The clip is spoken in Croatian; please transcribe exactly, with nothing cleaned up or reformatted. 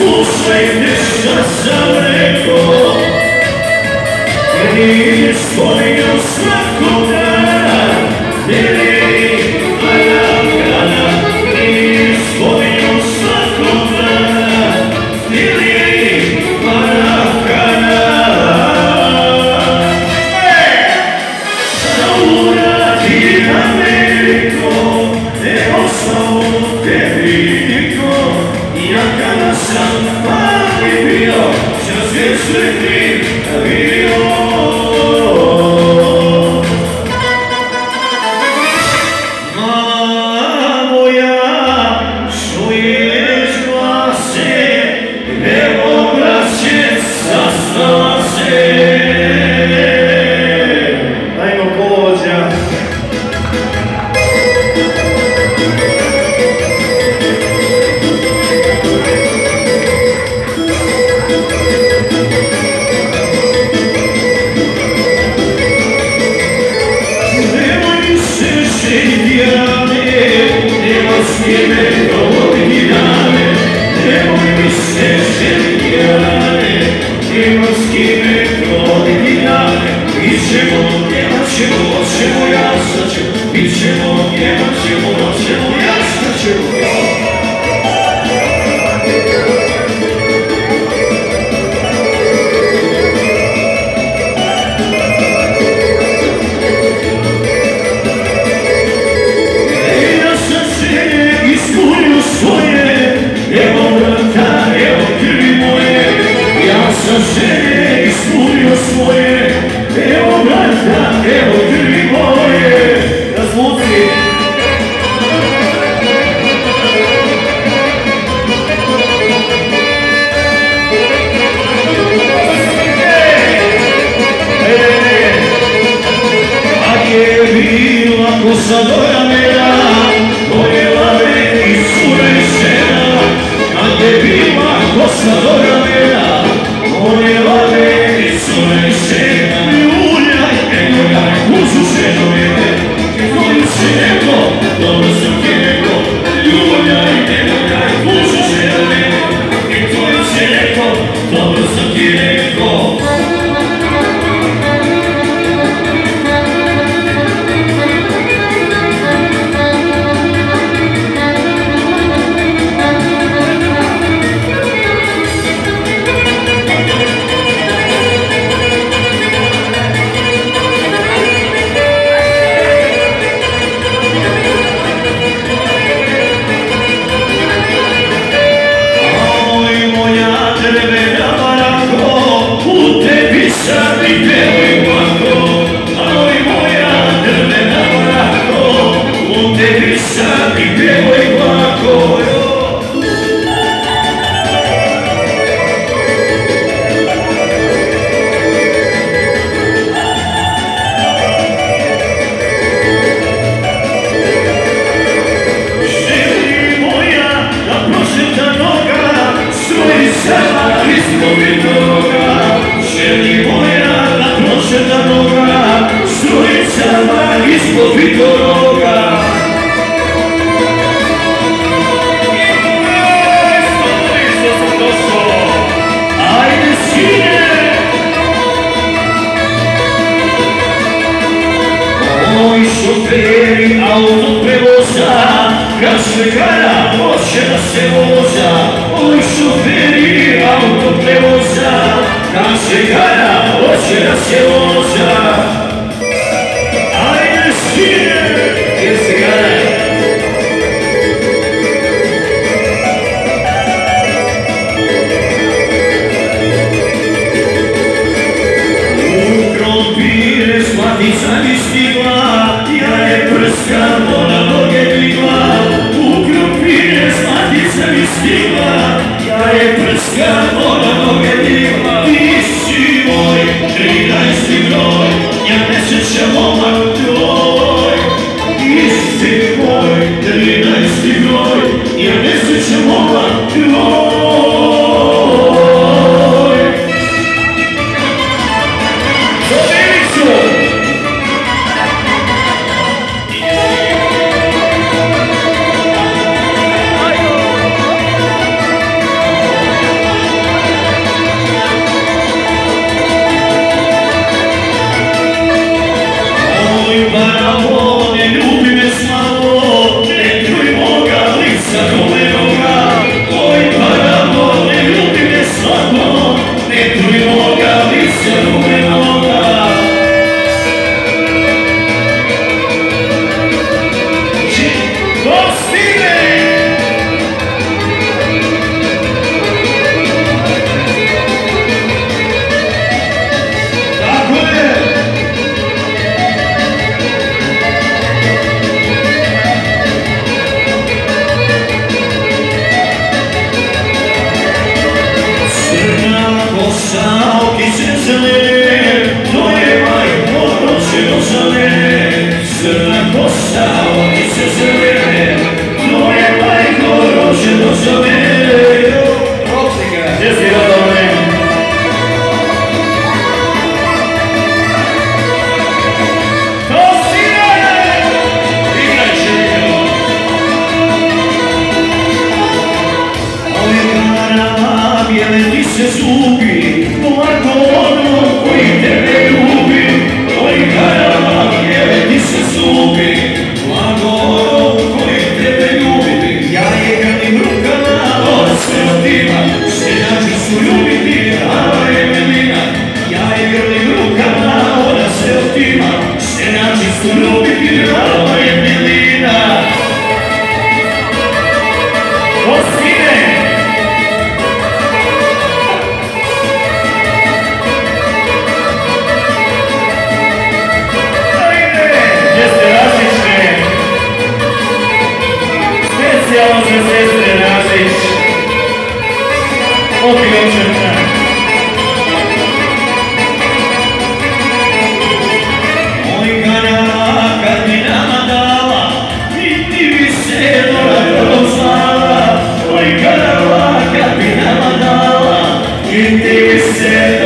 Slušaj nešto sam rekao, jer nije spominjao svakog dana, jer je Marakana, nije spominjao svakog dana, jer je Marakana. Šta uradi Ameriko, ne ostao tebi niko, ja kada sam mali bio, što sve sretni bio. Mama moja, čuješ glase, evo braće, sastala se. Ajmo Bođa. Želje ispunio svoje, evo brata, evo krvi moje, razluci. A je bila kosa dojamena, donijela me iz sure žena, a je bila kosa dojamena, donijela me iz sure žena. Ljuljaj, ljuljaj, uzu ženu mene, tvoju si neko, dobro sam ti neko. Ljuljaj, ljuljaj, uzu ženu mene, tvoju si neko, dobro sam ti neko. Želi moja da prošeta noga, strujicama ispod Vitoroga. Ajde sine! Moji šoferi autoprevoza, kaže kada hoće da se voza. Moji šoferi autoprevoza, kaže kada hoće da se voza. Ajde sine, jer se kada u krompire smatica mi stigla, ja je prskamo na noge digla. U krompire smatica mi stigla, ja je prskamo na noge digla. Ti si moj trinaesti broj, ja ne sjećam momak tvoj. Ti si moj trinaesti broj, ja ne sjećam momak tvoj. za mene. Gdje si Radovane? To si ne! Igraj šeljko. Ovim ranama bijele ti se zubi, lako ono koji tebe ljubi. Ovim ranama bijele ti se zubi, lako ono koji tebe ljubi. Ja je gradim rukama, ona se otima, seljači su ljubiti, prava je milina. Ja je gradim rukama, ona se otima, seljači su ljubiti, prava je milina. Oskine! Specijalno za sestre Razić, Opiočeta. Oj kanala kad mi nama dala, i ti bi se dobro znala. Oj kanala kad mi nama dala, i ti bi se